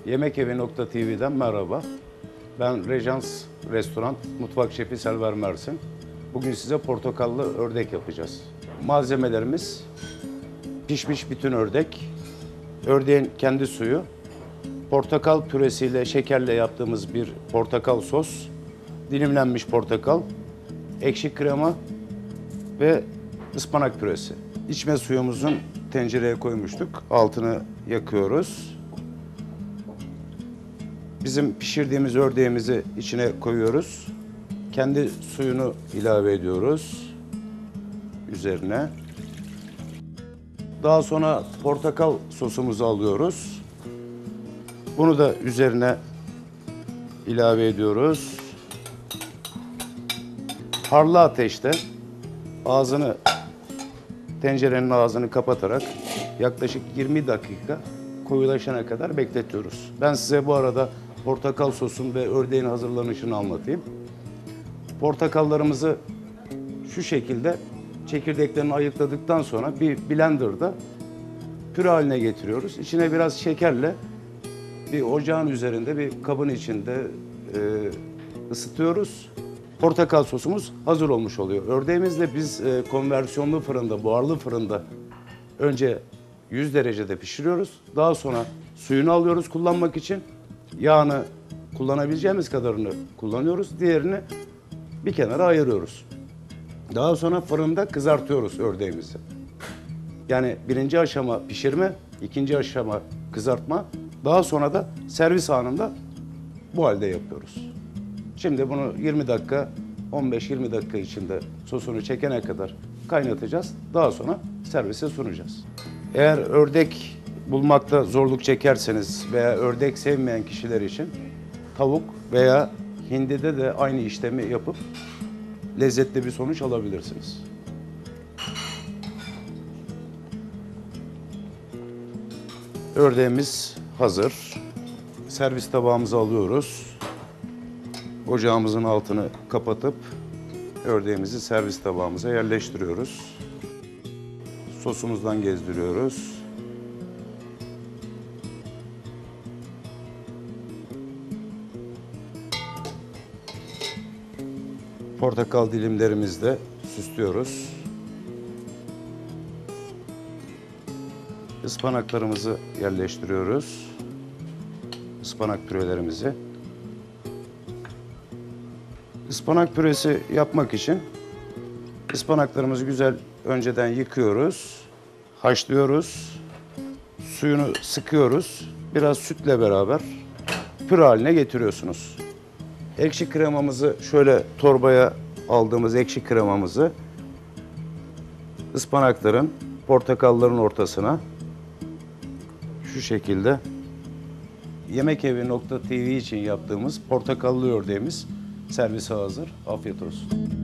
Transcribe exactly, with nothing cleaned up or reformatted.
Yemekevi nokta tv'den merhaba. Ben Rejans Restoran Mutfak Şefi Selver Mersin. Bugün size portakallı ördek yapacağız. Malzemelerimiz pişmiş bütün ördek, ördeğin kendi suyu, portakal püresiyle şekerle yaptığımız bir portakal sos, dilimlenmiş portakal, ekşi krema ve ıspanak püresi. İçme suyumuzun tencereye koymuştuk. Altını yakıyoruz. Bizim pişirdiğimiz ördeğimizi içine koyuyoruz. Kendi suyunu ilave ediyoruz üzerine. Daha sonra portakal sosumuzu alıyoruz. Bunu da üzerine ilave ediyoruz. Harlı ateşte ağzını, tencerenin ağzını kapatarak yaklaşık yirmi dakika koyulaşana kadar bekletiyoruz. Ben size bu arada portakal sosun ve ördeğin hazırlanışını anlatayım. Portakallarımızı şu şekilde çekirdeklerini ayıkladıktan sonra bir blenderda püre haline getiriyoruz. İçine biraz şekerle bir ocağın üzerinde bir kabın içinde e, ısıtıyoruz. Portakal sosumuz hazır olmuş oluyor. Ördeğimizde biz e, konversiyonlu fırında, buharlı fırında önce yüz derecede pişiriyoruz. Daha sonra suyunu alıyoruz kullanmak için. Yağını kullanabileceğimiz kadarını kullanıyoruz. Diğerini bir kenara ayırıyoruz. Daha sonra fırında kızartıyoruz ördeğimizi. Yani birinci aşama pişirme, ikinci aşama kızartma. Daha sonra da servis anında bu halde yapıyoruz. Şimdi bunu yirmi dakika, on beş yirmi dakika içinde sosunu çekene kadar kaynatacağız. Daha sonra servise sunacağız. Eğer ördek bulmakta zorluk çekerseniz veya ördek sevmeyen kişiler için tavuk veya hindide de aynı işlemi yapıp lezzetli bir sonuç alabilirsiniz. Ördeğimiz hazır. Servis tabağımıza alıyoruz. Ocağımızın altını kapatıp ördeğimizi servis tabağımıza yerleştiriyoruz. Sosumuzdan gezdiriyoruz. Portakal dilimlerimizle süslüyoruz. Ispanaklarımızı yerleştiriyoruz. Ispanak pürelerimizi. Ispanak püresi yapmak için ıspanaklarımızı güzel önceden yıkıyoruz. Haşlıyoruz. Suyunu sıkıyoruz. Biraz sütle beraber püre haline getiriyorsunuz. Ekşi kremamızı şöyle torbaya aldığımız ekşi kremamızı ıspanakların, portakalların ortasına şu şekilde yemekevi nokta tv için yaptığımız portakallı ördeğimiz servise hazır. Afiyet olsun.